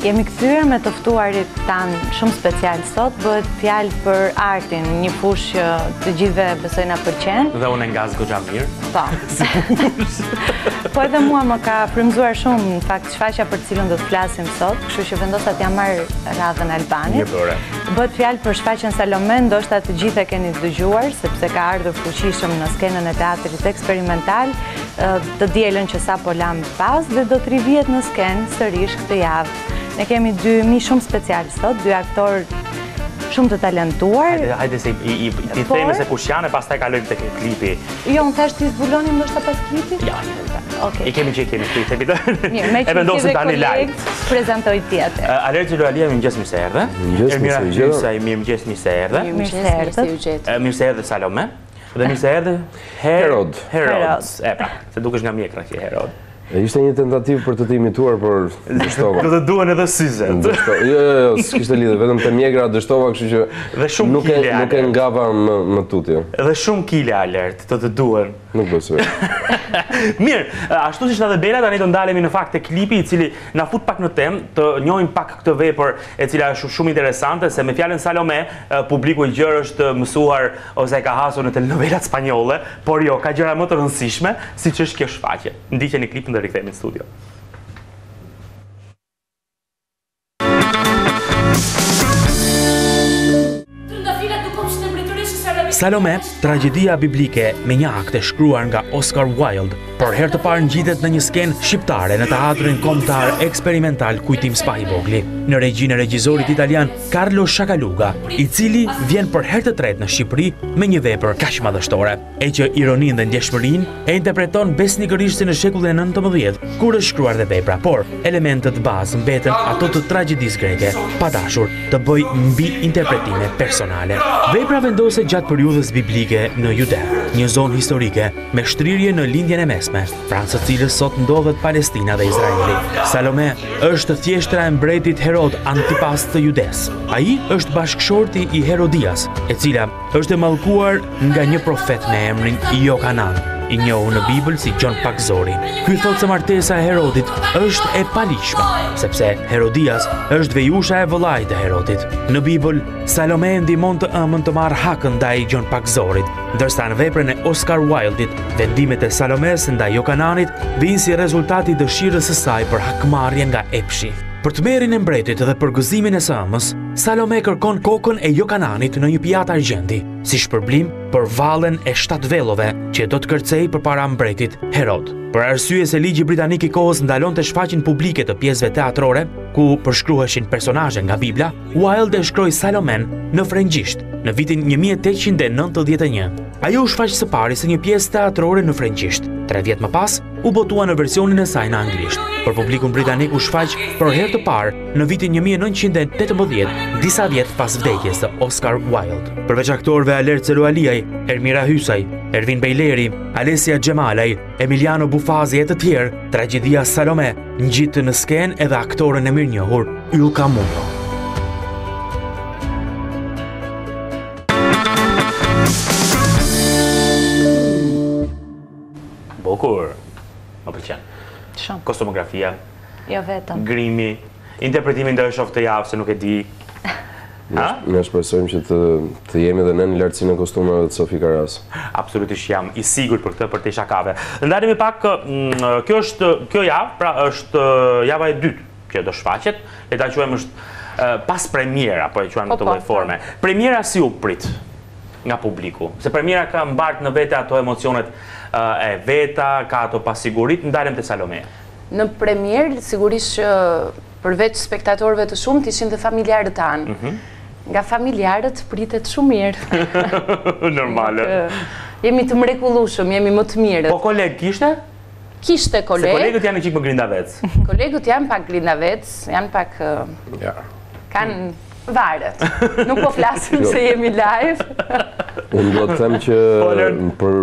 Jemi kthyer me të ftuarit tanë shumë special sot, bëhet fjalë për artin, një fushë që të gjithëve besoj na pëlqen. Dhe unë ngaz goxha mirë. Po. Po edhe mua më ka frymzuar shumë në fakt shfaqja për të cilën do të flasim sot, kështu që vendosa t'ja marr radhën Albanit. Mirë bëre. Bëhet fjalë për shfaqjen Salome, ndoshta të gjithë e keni dëgjuar, sepse ka ardhur fuqishëm në skenën e teatrit eksperimental, të dielën që sapo lam pas dhe do të rivihet në skenë sërish këtë javë. Ne kemi dy mi shumë special sot, dy aktorë shumë të talentuar. Hajde se i themi se kush janë e pastaj kalojmë tek klipi. Jo, unë thash ti zbulonim ndoshta pas klipit? Ja, Okej. I kemi klipi. Mirë, me që ti dhe kolegë prezentoj tjetër. Alergji Loalia, mirëmëngjes, mirë se erdhe. Ermira Hyjsaj, mirëmëngjes, mirë se erdhe. Mirë se erdhe Salome. Dhe mirë se erdhe Herod. Pra, se dukesh nga mjekra që Herod. Ishte një tentativë për të të imituar, por dështova. Do të duhen edhe syzet. Jo, s'kishte lidhje, vetëm të mjegra dështova, kështu që nuk e ngava më tutje. Dhe shumë kile alert, do të duhen. Nuk besoj. Mirë, ashtu si shta dhe Bela, tani do ndalemi në fakt të klipi, i cili na fut pak në temë, të njohim pak këtë vepër e cila është shumë interesante, se me fjalën Salome, publiku i gjerë është mësuar ose ka hasur në telenovelat spanjolle, por jo, ka gjëra më të rëndësishme, siç është kjo shfaqje. Ndiqeni klipin dhe rikthehemi në studio. Salome, tragedia biblike me një akt e shkruar nga Oscar Wilde, por herë të parë ngjitet në një skenë shqiptare në teatrin kombëtar eksperimental Kujtim Spa i Vogli, në regjinë e regjisorit italian Carlo Sciacaluga, i cili vjen për herë të tretë në Shqipëri me një vepër kaq madhështore, e që ironinë dhe ndjeshmërinë e interpreton besnikërisht si në shekullin e 19, kur është shkruar dhe vepra, por elementët bazë mbeten ato të tragjedisë greke, pa dashur të bëj mbi interpretime personale. Vepra vendoset gjatë periudhës biblike në Judea, një zonë historike me shtrirje në lindjen e mesme, pranë së cilës sot ndodhet Palestina dhe Izraeli. Salome është thjeshtra e mbretit Herod Antipas të Judes. Ai është bashkëshorti i Herodias, e cila është e mallkuar nga një profet me emrin Jokanan, i njohur në Bibël si Gjon Pakzori. Ky thotë se martesa e Herodit është e palishme, sepse Herodias është vejusha e vëllait të Herodit. Në Bibël, Salome ndihmon të ëmën të marrë hakën ndaj Gjon Pakzorit, ndërsa në veprën e Oscar Wilde, vendimet e Salomes ndaj Jokananit vijnë si rezultati i dëshirës së saj për hakmarrje nga epshi. Për të merrin e mbretit dhe për gëzimin e së ëmës, Salome kërkon kokën e Jokananit në një pijatë argjendi, si shpërblim për vallen e 7 vellove që do të kërcej përpara mbretit Herod. Për arsye se ligji britanik i kohës ndalonte shfaqjen publike të pjesëve teatrore, ku përshkruheshin personazhe nga Bibla, Wilde e shkroi Salomen në frëngjisht në vitin 1891. Ajo u shfaq së pari si një pjesë teatrore në frëngjisht. 3 vjet më pas, u botua në versionin e saj në anglisht. Për publikun britanik u shfaq për herë të parë në vitin 1918, disa vjet pas vdekjes së Oscar Wilde. Përveç aktorëve Alergji Loalia, Ermira Hyjsaj, Ervin Bejleri, Alessia Xhemalaj, Emiliano Bufazi e të tjerë, tragedia Salome ngjit në skenë edhe aktorën e mirënjohur Yll Camulo. Bukur, më pëlqen. Shumë. Kostumografia, Jo vetëm. grimi, interpretimi ndër shoh të javë se nuk e di. Ne shpresojmë që të jemi edhe ne në lartësinë e kostumeve të Sofi Karas. Absolutisht jam i sigurt për këtë, për të shakave. Ndalemi pak, kjo javë, pra është java e dytë që do shfaqet, le ta quajmë është pas premiera, po e quajmë në të lloj forme. Premiera si u prit nga publiku, se premiera ka mbart në vete ato emocionet e veta, ka ato pasigurit, ndalem të Salomea. Në premier, sigurisht që përveç spektatorëve të shumt ishin dhe familjarët tanë. Nga familjarët pritet shumë mirë. Normale. Jemi të mrekullueshëm, jemi më të mirët. Po koleg kishte? Kishte koleg. Se kolegët janë një çik më grindavec. Kolegët janë pak grindavec, janë pak kanë varet. Nuk po flasim se jemi live. Unë do të them që për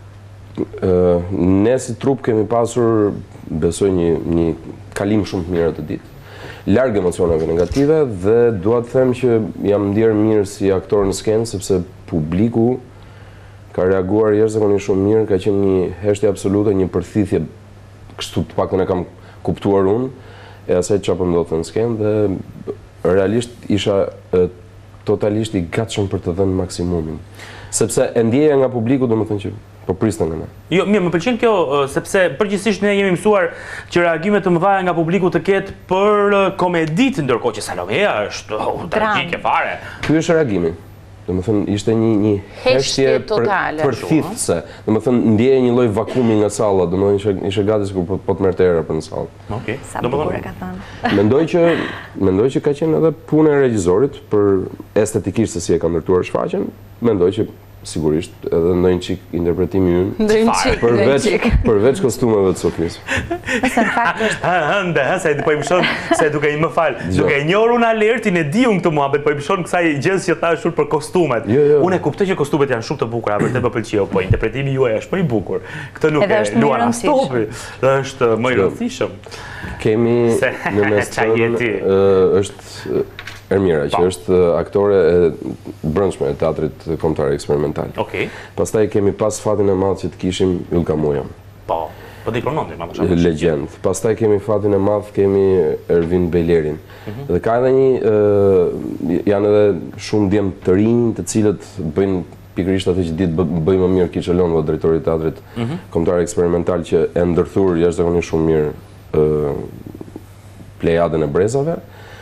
ne si trup kemi pasur, besoj, një kalim shumë të mirë të ditë. Larg emocioneve negative dhe dua të them që jam ndier mirë si aktor në skenë, sepse publiku ka reaguar jashtëzakonisht shumë mirë, ka qenë një heshtje absolute, një përthithje, kështu të paktën e kam kuptuar unë, e asaj çfarë po ndodhte në skenë dhe realisht isha totalisht i gatshëm për të dhënë maksimumin. Sepse e ndjeja nga publiku, domethënë që po priste nga ne. Jo, mirë, më pëlqen kjo sepse përgjithsisht ne jemi mësuar që reagime të mëdha nga publiku të ketë për komedit, ndërkohë që Salomea është tragjike fare. Ky është reagimi. Domethënë ishte një heshtje totale. Për thithse. Domethënë ndjeje një lloj vakumi nga salla, domethënë ishte gati sikur po të merrte era për në sallë. Okej. Sa bukur e ka thënë. Mendoj që ka qenë edhe puna e regjisorit për estetikisht se si e ka ndërtuar shfaqjen. Mendoj që sigurisht edhe ndonjë çik interpretimi ynë përveç kostumeve të Sofisë. Nëse në fakt është Hënde, se po i mshon se duke i më fal, duke i njohur unë alertin e di unë këtë muhabet, po i mshon kësaj gjës që thash shumë për kostumet. Unë e kuptoj që kostumet janë shumë të bukura, vërtet më pëlqeu, po interpretimi juaj është më i bukur. Këtë nuk e luan as topi. Është më i rëndësishëm. Kemi në mes tonë është Ermira, që është aktore e brendshme e teatrit kombëtar eksperimental. Okej. Pastaj kemi pas fatin e madh që të kishim Ylka Muja. Po di pronondi, ma më Legjend. Pastaj kemi fatin e madh, kemi Ervin Bejlerin. Dhe ka edhe janë edhe shumë djem të rinj, të cilët bëjnë pikërisht atë që ditë bëjmë më mirë Kiçelonova, drejtori i teatrit kombëtar eksperimental, që e ndërthur jashtëzakonisht shumë mirë plejadën e brezave.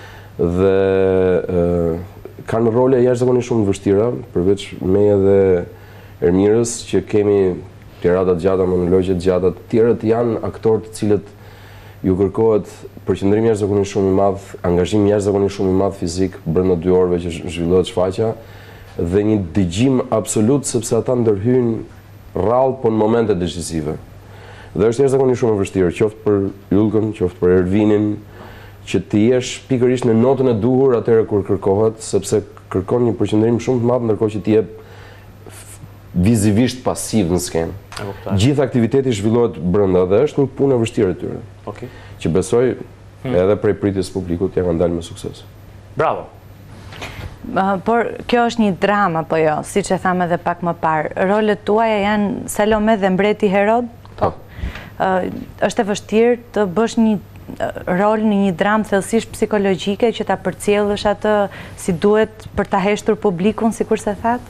Dhe kanë role jashtëzakonisht shumë të vështira, përveç meje dhe Ermirës, që kemi tirada të gjata, monologje të gjata, të tjerët janë aktorë të cilët ju kërkohet përqendrim jashtëzakonisht shumë i madh, angazhim jashtëzakonisht shumë i madh fizik brenda 2 orëve që zhvillohet shfaqja, dhe një dëgjim absolut sepse ata ndërhyjnë rrallë po në momente decisive. Dhe është jashtëzakonisht shumë e vështirë, qoftë për Ylkën, qoftë për Ervinin, që të jesh pikërisht në notën e duhur atëherë kur kërkohet, sepse kërkon një përqendrim shumë të madh, ndërkohë që ti je vizivisht pasiv në skenë. Gjithë aktiviteti zhvillohet brenda dhe është një punë e vështirë e tyre. Okej. Që besoj edhe prej pritjes publikut ja kanë dalë me sukses. Bravo. Por kjo është një dramë apo jo, siç e thamë edhe pak më parë. Rolet tuaja janë Salome dhe mbreti Herod? Po. Është e vështirë të bësh një rol në një dramë thellësisht psikologjike që ta përcjellësh atë si duhet për ta heshtur publikun, sikur se thatë?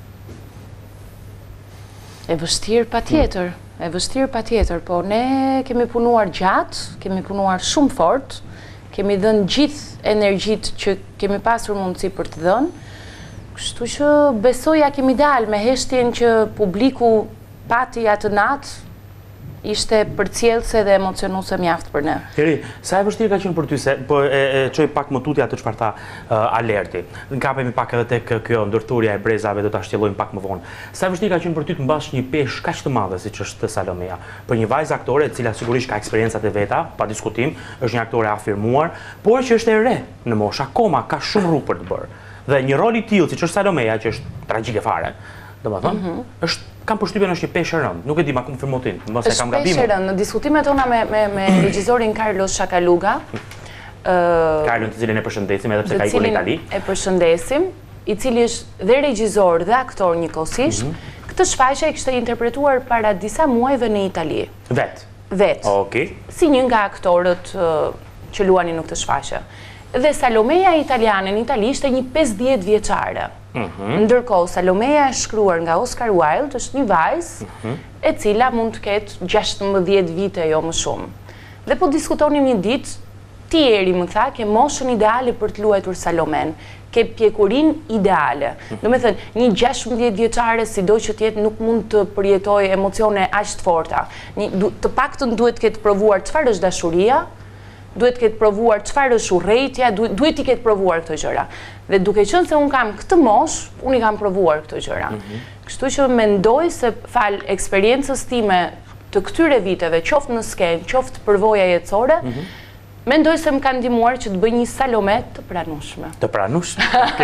E vështirë patjetër, po ne kemi punuar gjatë, kemi punuar shumë fort, kemi dhënë gjithë energjitë që kemi pasur mundësi për të dhënë, kështu që besoja kemi dalë me heshtjen që publiku pati atë natë, ishte përcjellëse dhe emocionuese mjaft për ne. Heri, sa e vështirë ka qenë për ty, se po e çoj pak më tutje atë çfarë tha Alerti. Kapemi pak edhe tek kjo ndërthurja e brezave, do ta shtjellojmë pak më vonë. Sa e vështirë ka qenë për ty të mbash një peshë kaq të madhe siç është Salomea, për një vajzë aktore e cila sigurisht ka eksperiencat e veta, pa diskutim, është një aktore afirmuar, por që është e re në moshë, akoma ka shumë rrugë për të bërë. Dhe një rol i tillë siç është Salomea, që është tragjike fare, domethënë, kam përshtypjen është një peshë e rëndë. Nuk e di, ma konfirmo ti, mbas e kam gabimin. Është peshë e rëndë. Në diskutimet tona me regjisorin Carlos Shakaluga, Carlon, të cilin e përshëndesim edhe pse ka ikur në Itali. E përshëndesim, i cili është dhe regjisor dhe aktor njëkohësisht. Këtë shfaqje e kishte interpretuar para disa muajve në Itali. Vet. Okej. Si një nga aktorët që luanin në këtë shfaqje. Dhe Salomea italiane në Itali ishte një 50 vjeçare. Ndërkohë Salomea e shkruar nga Oscar Wilde është një vajzë e cila mund të ketë 16 vite, jo më shumë. Dhe po diskutonim një ditë, ti Eri më tha, ke moshën ideale për të luajtur Salomen, ke pjekurin ideale. Do me thënë, një 16 vjeçare, sido që tjetë, nuk mund të përjetoj emocione aq të forta. Të paktën duhet ketë provuar çfarë është dashuria, duhet ketë provuar çfarë është urrejtja, duhet i ketë provuar këto gjëra. Dhe duke qenë se unë kam këtë moshë, unë i kam provuar këto gjëra. Kështu që mendoj se fal eksperiencës time të këtyre viteve, qoftë në skenë, qoftë përvoja jetësore, mendoj se më kanë ndihmuar që të bëj një Salome të pranueshme. Të pranueshme?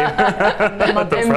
E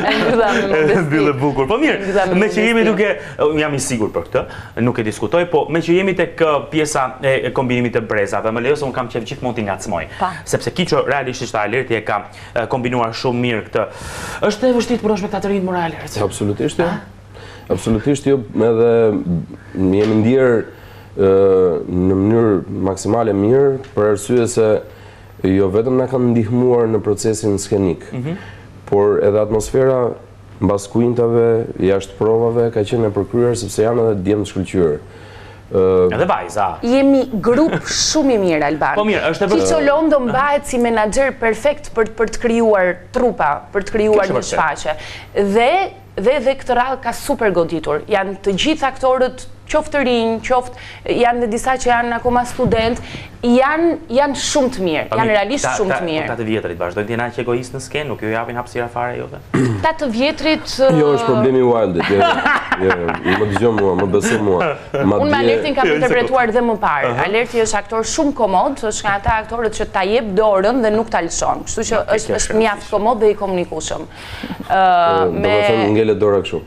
mbyllë bukur. Po mirë, me që jemi duke, jam i sigurt për këtë, nuk e diskutoj, po me që jemi tek pjesa e kombinimit të brezave, më lejo se unë kam qef gjithmonë t'i ngacmoj. Sepse Kiço realisht Alerti e ka kombinuar shumë mirë këtë. Është e vështirë të punosh me spektatërinë morale? Absolutisht jo. Absolutisht jo, edhe jemi ndier në mënyrë maksimale mirë, për arsye se jo vetëm na kanë ndihmuar në procesin skenik, por edhe atmosfera mbas kuintave, jashtë provave, ka qenë e përkryer sepse janë edhe djemë të shkëlqyer. Edhe vajza. Jemi grup shumë i mirë, Alban. Po mirë, është e vërtetë. Kiço Londo mbahet si menaxher perfekt për të krijuar trupa, për të krijuar një shfaqje. Dhe këtë radhë ka super goditur. Janë të gjithë aktorët, qoftë të rinj, qoftë janë dhe disa që janë akoma student, janë shumë të mirë, janë realisht shumë të mirë. 8 vjetrit vazhdojnë t'jena që egoist në skenë, nuk ju japin hapësira fare jote? 8 vjetrit... Jo, është problemi i Wildit, më dëgjon mua, më beso mua. Unë me Alertin kam interpretuar dhe më parë. Alerti është aktor shumë komod, është nga ata aktorët që ta jep dorën dhe nuk ta lëshon, kështu që është mjaft komod dhe i komunikueshëm. Domethënë ngelet dora kështu.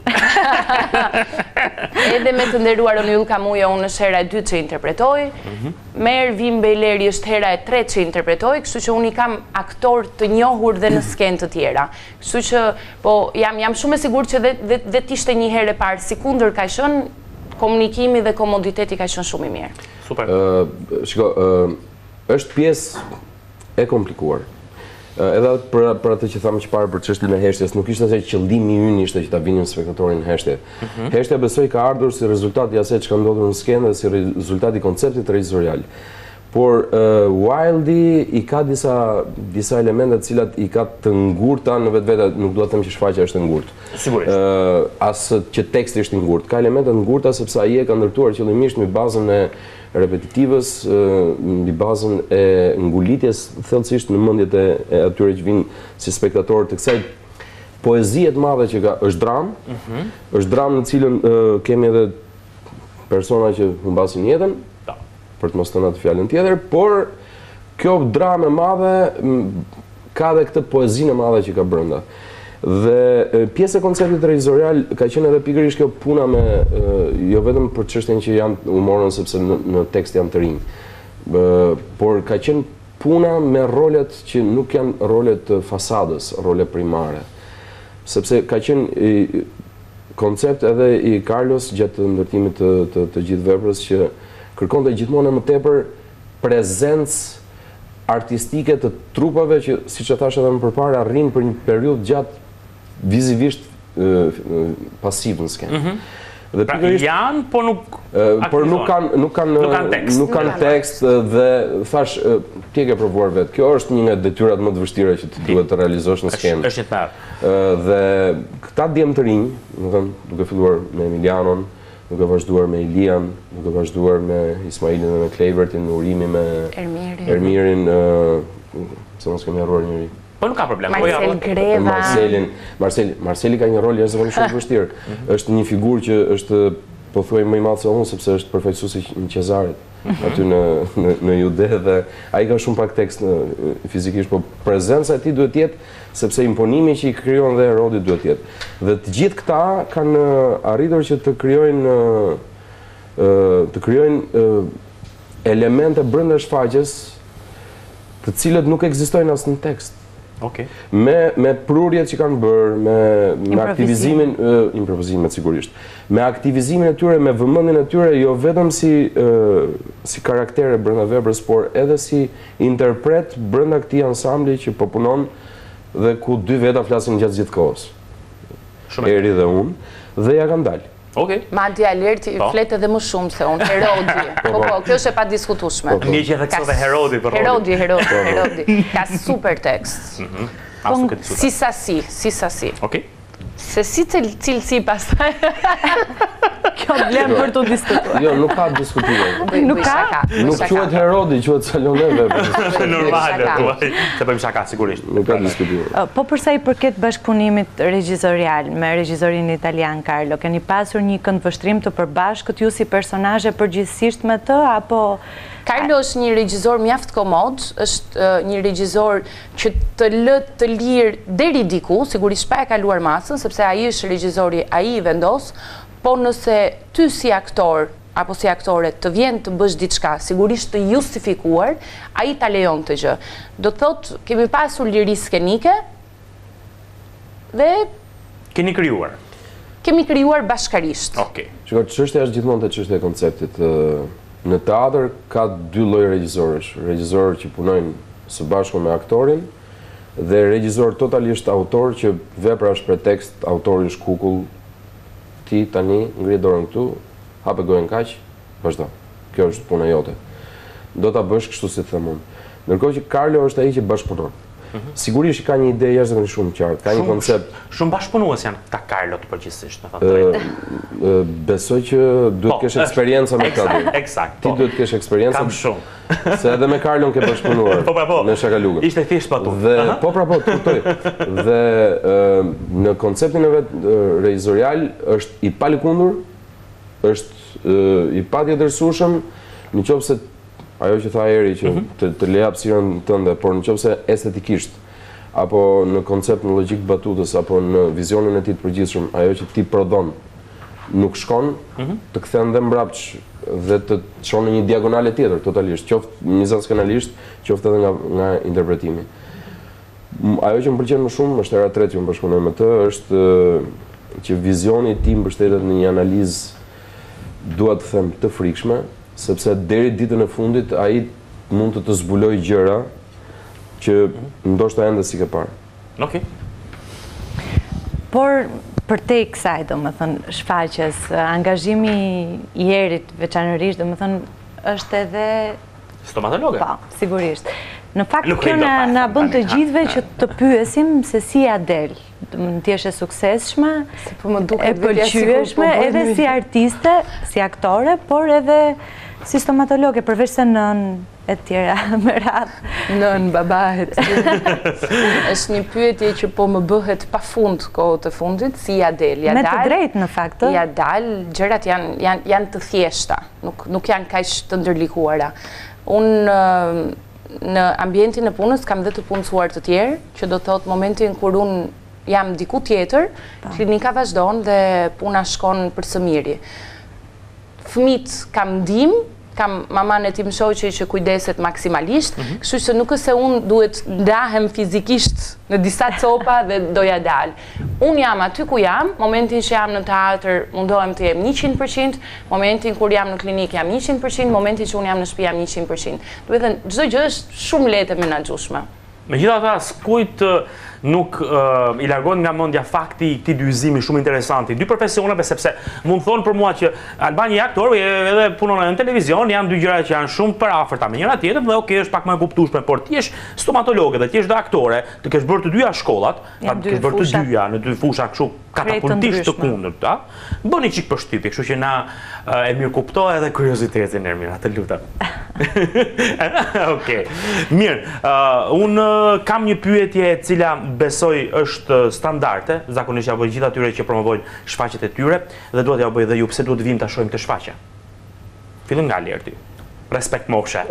Edhe me të nderuar Oniull Kamuja, unë është hera e 2 që interpretoj, Merë Vim Bejleri është hera e 3 që interpretoj, kështu që unë i kam aktor të njohur dhe në skenë të tjera. Kështu që, po, jam shumë e sigurt që dhe t'ishte një herë e parë, si kundër ka qenë, komunikimi dhe komoditeti ka qenë shumë i mirë. Super. Shiko, është pjesë e komplikuar. Edhe për atë që thamë që parë për çështjen e heshtjes, nuk ishte se qëllimi ynë ishte që ta vinim spektatorin në heshtje. Heshtja besoj ka ardhur si rezultat i asaj çka ndodhur në skenë dhe si rezultat i konceptit regjizorial. Por Wildi i ka disa elemente të cilat i ka të ngurta në vetvete, nuk dua të them që shfaqja është e ngurtë. Sigurisht. As që teksti është i ngurtë. Ka elemente të ngurta sepse ai e ka ndërtuar qëllimisht mbi bazën e repetitivës, mbi bazën e ngulitjes thellësisht në mendjet e atyre që vinë si spektatorë të kësaj poezie të madhe që ka, është dramë, është dramë në cilën kemi edhe persona që humbasin jetën, për të mos thënë atë fjalën tjetër, por kjo dramë e madhe ka edhe këtë poezinë e madhe që ka brenda. Dhe pjesë e konceptit regjizorial ka qenë edhe pikërisht kjo puna me jo vetëm për çështjen që janë humorën sepse në tekst janë të rinj, por ka qenë puna me rolet që nuk janë rolet të fasadës, role primare. Sepse ka qenë koncept edhe i Carlos gjatë ndërtimit të gjithë veprës që kërkonte gjithmonë më tepër prezencë artistike të trupave që, siç e thash edhe më përpara, arrin për një periudhë gjatë vizivisht pasiv në skenë. Pra janë, po nuk por nuk kanë tekst dhe thash ti e ke provuar vetë. Kjo është një nga detyrat më të vështira që ti duhet të realizosh në skenë. Është një tmerr. Dhe këta djemë të rinj, duke filluar me Emilianon, duke vazhduar me Ilian, duke vazhduar me Ismailin dhe me Klevertin, në urimi me Ermirin, se mos kemi harruar njëri. Po nuk ka problem. Marcel Greva. Marceli ka një rol jashtëzakonisht shumë të vështirë. Është një figurë që është pothuaj më i madh se unë sepse është përfaqësuesi i Qezarit aty në Jude dhe ai ka shumë pak tekst fizikisht, por prezenca e tij duhet të jetë sepse imponimi që i krijon dhe Herodi duhet të jetë. Dhe të gjithë këta kanë arritur që të krijojnë elemente brenda shfaqjes të cilët nuk ekzistojnë as në tekst. Me prurjet që kanë bërë, me aktivizimin, improvizimet sigurisht, me aktivizimin e tyre, me vëmendjen e tyre, jo vetëm si karaktere brenda veprës, por edhe si interpret brenda këtij ansambli që po punon dhe ku dy veta flasin gjatë gjithë kohës. Eri dhe unë, dhe ja kanë dalë. Madje Alerti flet edhe më shumë se unë, Herodi. Po, kjo është e padiskutueshme. Një që theksove Herodi për rolin. Herodi. Ka super tekst. Si sasi. Se si cilësi pastaj. Kjo blen për të diskutuar. Jo, nuk ka diskutuar. Nuk ka? Nuk quhet Herodi, quhet Saloneve. Normale, se bëjmë shaka, sigurisht. Nuk ka diskutuar. Po përsa i përket bashkëpunimit regjizorial me regjizorin italian Carlo, keni pasur një këndvështrim të përbashkët ju si personazhe përgjithsisht me të, apo... Carlo është një regjizor mjaft komod, është një regjizor që të lë të lirë deri diku, sigurisht pa e kaluar masën, sepse ai është regjizori, ai i vendos, po nëse ty si aktor apo si aktore të vjen të bësh diçka, sigurisht të justifikuar, ai ta lejon të gjë. Do të thotë, kemi pasur liri skenike dhe keni krijuar. Kemi krijuar bashkarisht. Shikoj, çështja është gjithmonë te çështja e konceptit. Në teatr ka dy lloj regjizorësh. Regjizorë që punojnë së bashku me aktorin dhe regjizor totalisht autor që vepra është pretekst, autori është kukull, ti tani ngri dorën këtu, hape gojën kaq, vazhdo. Kjo është puna jote. Do ta bësh kështu si them unë. Ndërkohë që Carlo është ai që bashkëpunon. Sigurisht ka një ide jashtëzakonisht shumë qartë, ka një koncept. Shumë bashkëpunues janë ta Carlot përgjithsisht, me thënë drejtë. Besoj që duhet kesh eksperiencë me këtë. Eksakt. Ti duhet kesh eksperiencë. Kam shumë. Se edhe me Carlon ke bashkëpunuar. Në Shakalugën. Ishte thjesht patu. Dhe po, kuptoj. Dhe në konceptin e vet regjizorial është i palëkundur, është i patjetërsueshëm, nëse ajo që tha Eri që të le hapësirën tënde, por nëse estetikisht apo në koncept në logjik batutës apo në vizionin e tij të përgjithshëm, ajo që ti prodhon nuk shkon, të kthen dhe mbrapsht dhe të çon në një diagonale tjetër totalisht, qoftë mizanskenalisht, qoftë edhe nga interpretimi. Ajo që më pëlqen më shumë është era tretë që më bashkëpunoj me të, është që vizioni i tij mbështetet në një analizë, dua të them, të frikshme, sepse deri ditën e fundit ai mund të zbuloj gjëra që ndoshta ende si ke parë. Okej. Por përtej kësaj, domethënë, shfaqjes, angazhimi i Erit veçanërisht, domethënë, është edhe stomatologe. Po, sigurisht. Në fakt kjo na bën të gjithëve që të pyesim se si ja del. Ti je e suksesshme, e pëlqyeshme edhe si artiste, si aktore, por edhe si stomatologe, përveç se nën e tjera me radhë. Nën, babahet. Është një pyetje që po më bëhet pafund kohët e fundit, si ja del. Me të drejtë në fakt. Ja dal, gjërat janë të thjeshta, nuk janë kaq të ndërlikuara. Unë në ambientin e punës kam dhe të punësuar të tjerë, që do thotë momentin kur unë jam diku tjetër, klinika vazhdon dhe puna shkon për së miri. Fëmit kam ndihmë, kam maman e tim shoqe që kujdeset maksimalisht, kështu që nuk është se unë duhet ndahem fizikisht në disa copa dhe doja dal. Unë jam aty ku jam, momentin që jam në teatr mundohem të jem 100%, momentin kur jam në klinikë jam 100%, momentin që unë jam në shtëpi jam 100%. Duhet thënë, çdo gjë është shumë lehtë e menaxhueshme. Megjithatë, askujt nuk i largon nga mendja fakti i këtij dyzimi shumë interesanti. Dy profesioneve, sepse mund thonë për mua që Albani je aktor, edhe punon në televizion, janë dy gjëra që janë shumë për afërta me njëra tjetrën dhe okay, është pak më e kuptueshme, por ti je stomatologe dhe ti je dhe aktore, të kesh bërë të dyja shkollat, të kesh bërë të dyja në dy fusha kështu katapultisht të kundërta, bën një çik përshtypje, kështu që na e mirë kuptoj edhe kuriozitetin Ermira, të lutem. Okej. Mirë, unë kam një pyetje e cila besoj është standarde, zakonisht ja bëj gjithë atyre që promovojnë shfaqjet e tyre dhe duhet ja bëj edhe ju, pse duhet vim ta shohim të shfaqje. Fillim nga Lerti. Respekt moshe.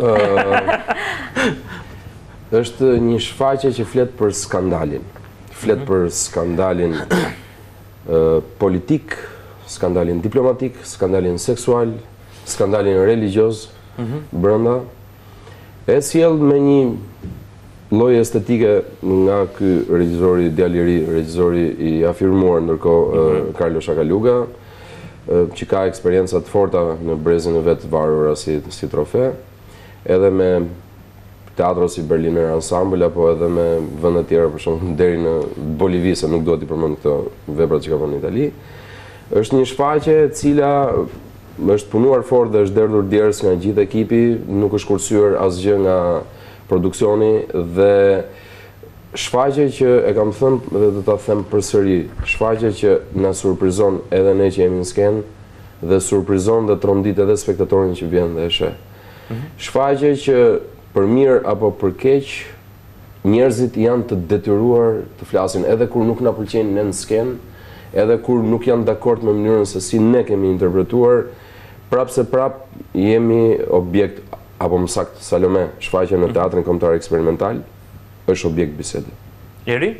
Është një shfaqje që flet për skandalin. Flet për skandalin politik, skandalin diplomatik, skandalin seksual, skandalin religjioz brenda. E sjell me një lloj estetike nga ky regjizori djalë i ri, regjizori i afirmuar ndërkohë Carlo Shakaluga, që ka eksperjenca të forta në brezin e vet varura si trofe, edhe me teatro si Berliner Ensemble apo edhe me vende të tjera, për shembull deri në Bolivi, se nuk duhet i përmend këto vepra që ka bërë në Itali. Është një shfaqje e cila është punuar fort dhe është derdhur djerës nga gjithë ekipi, nuk është kursyer asgjë nga produksioni dhe shfaqje që e kam thënë dhe do ta them përsëri, shfaqje që na surprizon edhe ne që jemi në skenë dhe surprizon dhe trondit edhe spektatorin që vjen dhe e sheh. Shfaqje që për mirë apo për keq njerëzit janë të detyruar të flasin edhe kur nuk na pëlqejnë ne në skenë, edhe kur nuk janë dakord me mënyrën se si ne kemi interpretuar, prap se prap jemi objekt, apo më saktë Salome, shfaqja në teatrin kombëtar eksperimental, është objekt bisede. Eri?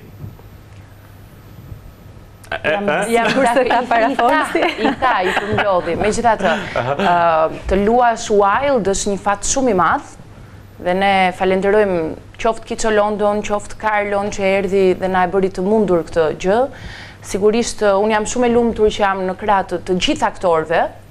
Jam kurse ka parafonsi. I përmlodhi. Megjithatë, të luash Wild është një fat shumë i madh dhe ne falenderojmë qoftë Kiço London, qoftë Carlon që erdhi dhe na e bëri të mundur këtë gjë. Sigurisht unë jam shumë e lumtur që jam në krah të gjithë aktorëve,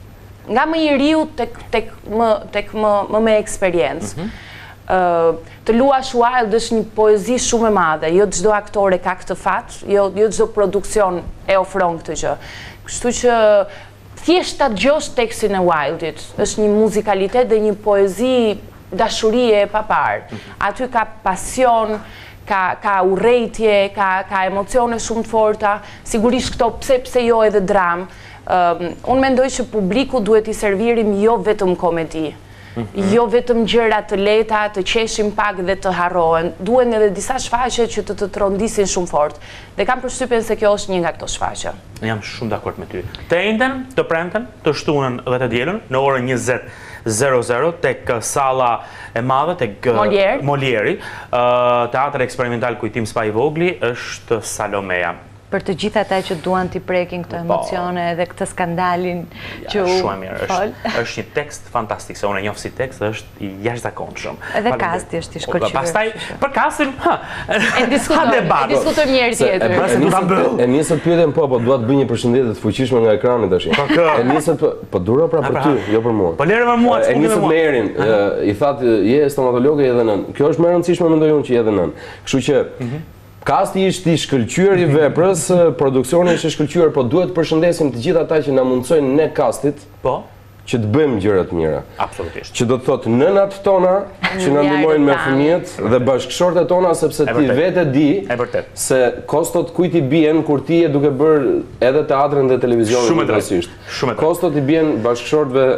nga më i riu tek më me eksperiencë. Të luash Wilde është një poezi shumë e madhe, jo çdo aktor e ka këtë fat, jo çdo produksion e ofron këtë gjë. Kështu që thjesht ta dëgjosh tekstin e Wildit, është një muzikalitet dhe një poezi dashurie e papar. Aty ka pasion, ka urrejtje, ka emocione shumë të forta, sigurisht këto pse jo edhe dram. Unë mendoj që publiku duhet i servirim jo vetëm komedi, jo vetëm gjëra të lehta, të qeshim pak dhe të harrohen. Duhen edhe disa shfaqje që të trondisin shumë fort. Dhe kam përshtypjen se kjo është një nga këto shfaqje. Jam shumë dakord me ty. Të njëjtën, të premten, të shtunën dhe të dielën në orën 20:00 tek salla e madhe tek Molieri, teatri eksperimental Kujtim Spa i Vogli është Salomea. Për të gjithë ata që duan t'i prekin këto emocione dhe këtë skandalin që u shumë mirë. Është një tekst fantastik, se unë e njoh si tekst, është i jashtëzakonshëm. Edhe kasti është i shkëlqyer. Pastaj për kastin, e diskutojmë një herë tjetër. E nisët pyetjen po dua të bëj një përshëndetje të fuqishme nga ekrani tash. E nisët po dura pra për ty, jo për mua. Po lere me mua, e nisët me Erin, i thatë je stomatologe edhe nën. Kjo është më e rëndësishme mendoj unë që je edhe nën. Kështu që kasti ishte i shkëlqyer i veprës, produksioni ishte i shkëlqyer, po duhet të përshëndesim të gjithë ata që na mundsojnë ne kastit, që të bëjmë gjëra të mira. Absolutisht. Që do të thotë nënat tona që na ndihmojnë me fëmijët dhe bashkëshortet tona, sepse ti vetë di se kostot kujt i bien kur ti je duke bërë edhe teatrin dhe televizionin kryesisht. Kostot i bien bashkëshortëve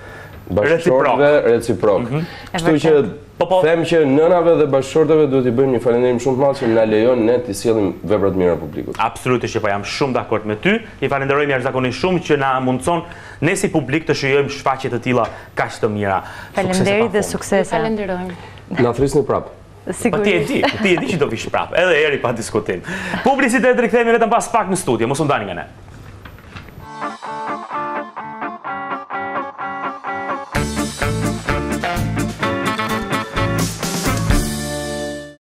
reciprok. Kështu që them që nënave dhe bashkëshorteve duhet i bëjmë një falënderim shumë të madh që na lejon ne të sjellim vepra të mira publikut. Absolutisht, po jam shumë dakord me ty. I falenderojmë jashtëzakonisht shumë që na mundson ne si publik të shijojmë shfaqje të tilla kaq të mira. Faleminderit dhe suksese. Falenderojmë. Na thrisni prap. Sigurisht. Ti e di që do vish prap. Edhe Eri pa diskutim. Publicitet rikthehemi vetëm pas pak në studio, mos u ndani nga ne.